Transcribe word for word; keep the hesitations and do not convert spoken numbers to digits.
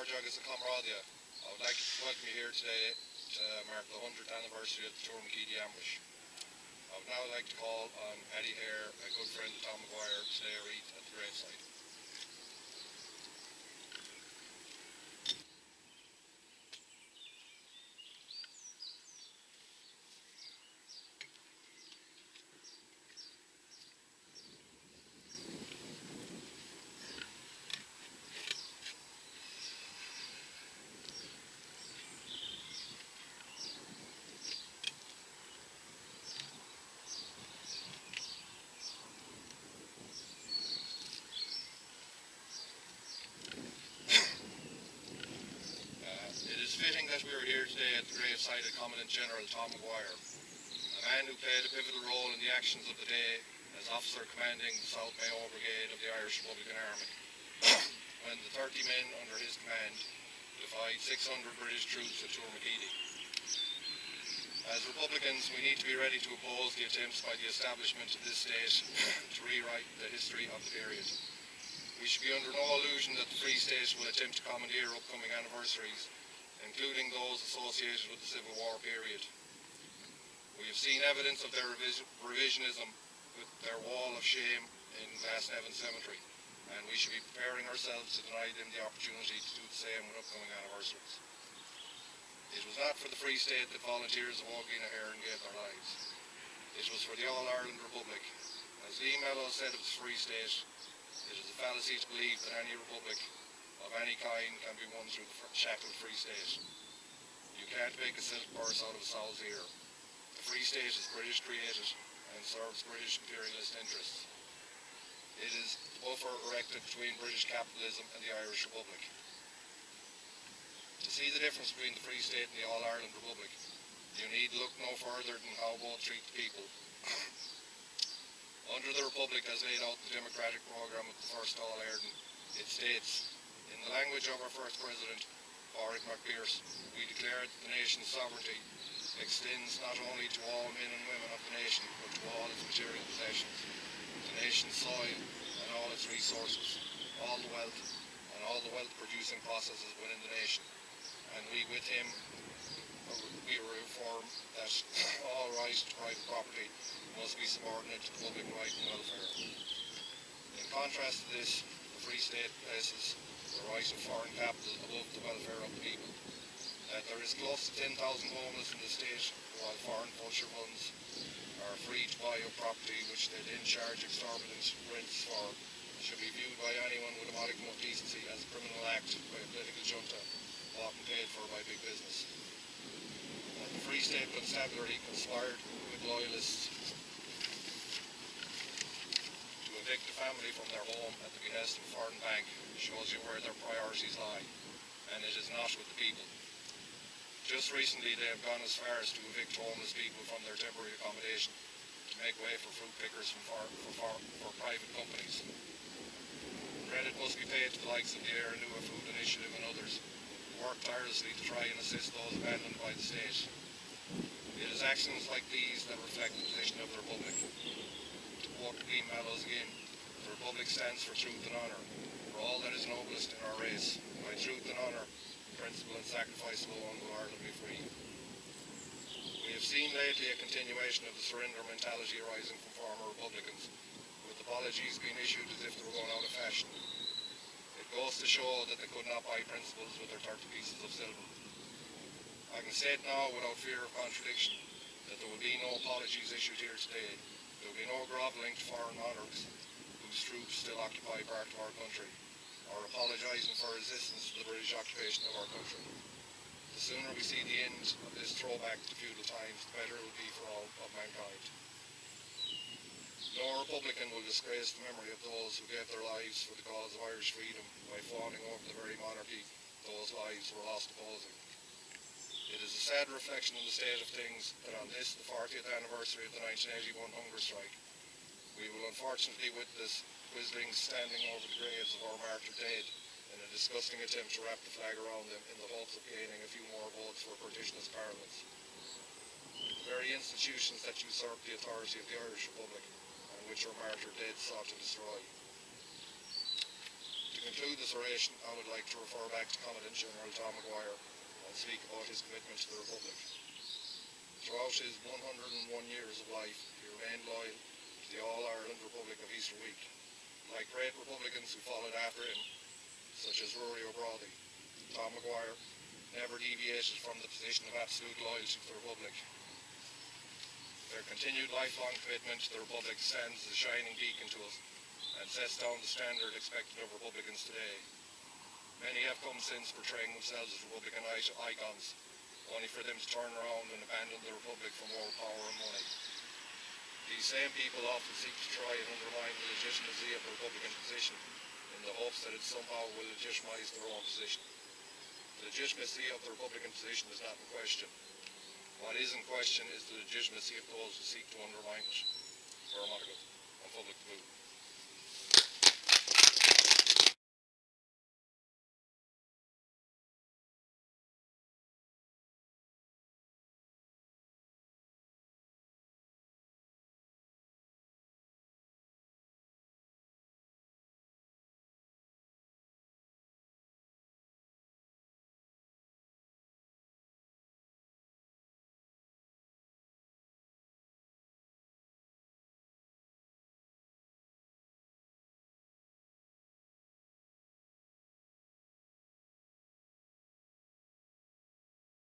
Agus and Comradia. I would like to welcome you here today to mark the one hundredth anniversary of the Tourmakeady Ambush. I would now like to call on Eddie Hare, a good friend of Tom Maguire, to lay a wreath at the gravesite. Fitting that we are here today at the gravesite of Commandant General Tom Maguire, a man who played a pivotal role in the actions of the day as officer commanding the South Mayo Brigade of the Irish Republican Army, when the thirty men under his command defied six hundred British troops at Tourmakeady. As Republicans, we need to be ready to oppose the attempts by the establishment of this state to rewrite the history of the period. We should be under no illusion that the Free State will attempt to commandeer upcoming anniversaries, including those associated with the Civil War period. We have seen evidence of their revisionism with their wall of shame in Glasnevin Cemetery, and we should be preparing ourselves to deny them the opportunity to do the same with upcoming anniversaries. It was not for the Free State that volunteers of Óglaigh na hÉireann gave their lives. It was for the All-Ireland Republic. As Lee Mello said of the Free State, it is a fallacy to believe that any republic of any kind can be won through the shackled Free State. You can't make a silk purse out of a sow's ear. The Free State is British created and serves British imperialist interests. It is the buffer erected between British capitalism and the Irish Republic. To see the difference between the Free State and the All-Ireland Republic, you need look no further than how both treat the people. Under the Republic as laid out in the democratic programme of the first All-Ireland, it states, in the language of our first president, Pádraig MacPherce, we declare that the nation's sovereignty extends not only to all men and women of the nation, but to all its material possessions, the nation's soil and all its resources, all the wealth and all the wealth-producing processes within the nation. And we with him, we reform that all right to private property must be subordinate to public right and welfare. In contrast to this, the Free State places the right of foreign capital above the welfare of the people. That there is close to ten thousand homeless in the state, while foreign vulture funds are free to buy up property which they then charge exorbitant rents for, should be viewed by anyone with a modicum of decency as a criminal act by a political junta, often paid for by big business. That the Free State constabulary conspired with loyalists evict a family from their home at the behest of a foreign bank shows you where their priorities lie, and it is not with the people. Just recently they have gone as far as to evict homeless people from their temporary accommodation to make way for fruit pickers from far, for, far, for private companies. Credit must be paid to the likes of the Air Nua Food Initiative and others who work tirelessly to try and assist those abandoned by the state. It is actions like these that reflect the position of the Republic. Quote Lee Mello again, the Republic stands for truth and honour, for all that is noblest in our race. By truth and honour, principle and sacrifice alone will Ireland be free. We have seen lately a continuation of the surrender mentality arising from former Republicans, with apologies being issued as if they were going out of fashion. It goes to show that they could not buy principles with their thirty pieces of silver. I can say it now without fear of contradiction, that there will be no apologies issued here today. There will be no grovelling to foreign monarchs whose troops still occupy part of our country, or apologising for resistance to the British occupation of our country. The sooner we see the end of this throwback to feudal times, the better it will be for all of mankind. No Republican will disgrace the memory of those who gave their lives for the cause of Irish freedom by fawning over the very monarchy those lives were lost opposing. It is a sad reflection on the state of things that on this, the fortieth anniversary of the nineteen eighty-one hunger strike, we will unfortunately witness quislings standing over the graves of our martyred dead in a disgusting attempt to wrap the flag around them in the hopes of gaining a few more votes for partitionist parliaments. The very institutions that usurp the authority of the Irish Republic and which our martyred dead sought to destroy. To conclude this oration, I would like to refer back to Commandant General Tom Maguire and speak about his commitment to the Republic. Throughout his one hundred and one years of life, he remained loyal to the All-Ireland Republic of Easter Week. Like great Republicans who followed after him, such as Rory O'Brothy, Tom Maguire never deviated from the position of absolute loyalty to the Republic. Their continued lifelong commitment to the Republic stands as a shining beacon to us and sets down the standard expected of Republicans today. Many have come since portraying themselves as Republican icons, only for them to turn around and abandon the Republic for more power and money. These same people often seek to try and undermine the legitimacy of the Republican position in the hopes that it somehow will legitimize their own position. The legitimacy of the Republican position is not in question. What is in question is the legitimacy of those who seek to undermine it. Tourmakeady, on public move.